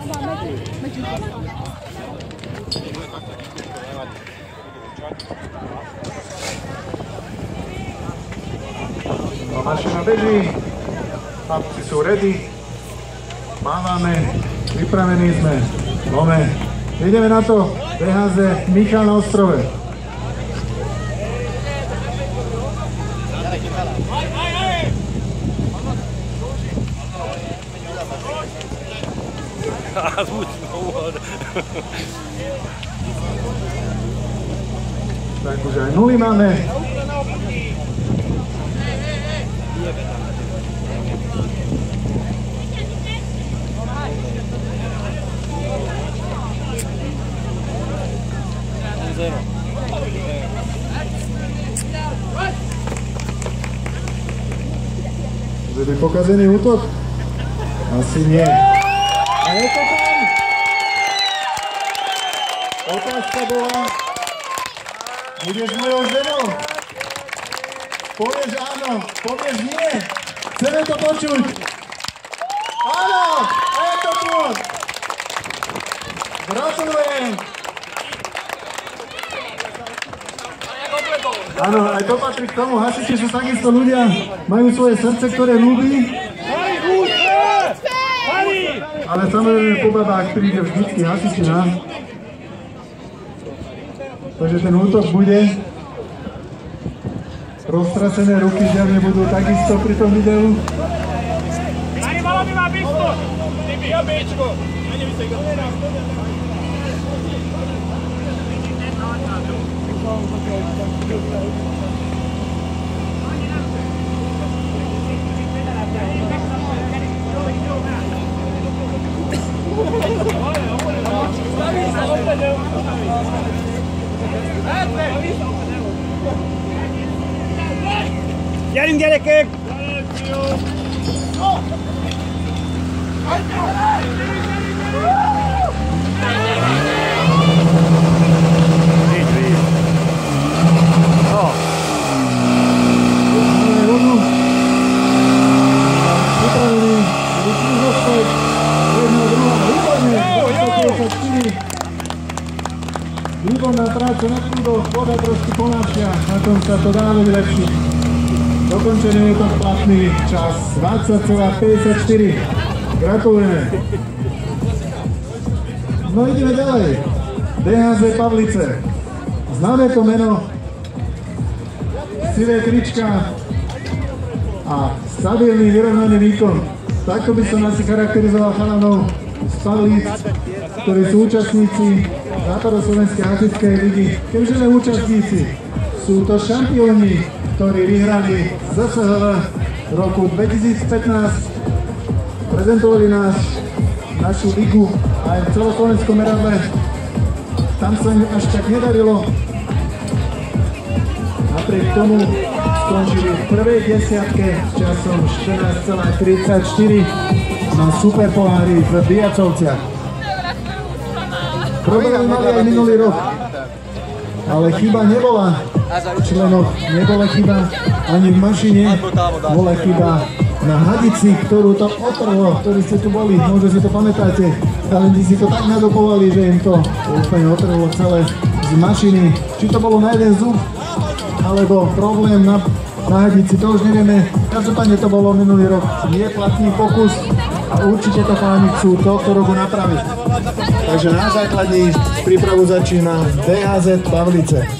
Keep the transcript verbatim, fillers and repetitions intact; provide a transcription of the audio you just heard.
No, mašina beží, chlapci sú ready, mávame, pripravení sme, máme, ideme na to, bé há zet Michal na Ostrove. Tak už aj nuly máme. Bude pokazený útok? Asi nie. A je to tam! Otázka bola, budeš mojou ženou? Povieš áno, povieš nie. Chceme to počuť. Áno, a je to tu. Gratulujem. Áno, aj to patrí k tomu, hasiči sú takisto ľudia, majú svoje srdce, ktoré ľúbi. Ale samozrejme po babách príde vždycky hasičina. Takže ten útok bude. Roztrasené ruky zjavne budú takisto pri tom videu. Ani malo by má bičku! Ty by bičku! Ani by sa go. Gyerünk, gyerekek! Výborná práca na kľudoch, voda trošku ponášia, na tom sa to dá vylepšiť. Dokončený je to platný čas dvadsať celá päťdesiatštyri. Gratulujeme. No ideme ďalej. bé há zet Pavlice. Známe to meno, sivé trička a stabilný vyrovnaný výkon. Takto by som asi charakterizoval chalanov z Pavlíc, ktorí sú účastníci Západoslovenskej hasičskej ligy. Keďže sme účastníci, sú to šampióni, ktorí vyhrali zet es há vé v roku dvetisícpätnásť, prezentovali nás, našu ligu aj v celoslovenskom meradle. Tam sa im až tak nedarilo. Napriek tomu skončili v prvej desiatke s časom štrnásť celá tridsaťštyri na superpohári v Biacovciach. Problémy mali aj minulý rok, ale chyba nebola v členoch, nebola chyba ani v mašine, bola chyba na hadici, ktorú to otrhlo, ktorí ste tu boli, možno si to pamätáte, talenti si to tak nadopovali, že im to úplne otrhlo celé z mašiny. Či to bolo na jeden zub, alebo problém na, na hadici, to už nevieme. Každopádne to bolo minulý rok, nie platný pokus a určite to páni chcú tohto roku napraviť. Takže na základní prípravu začína bé há zet Pavlice.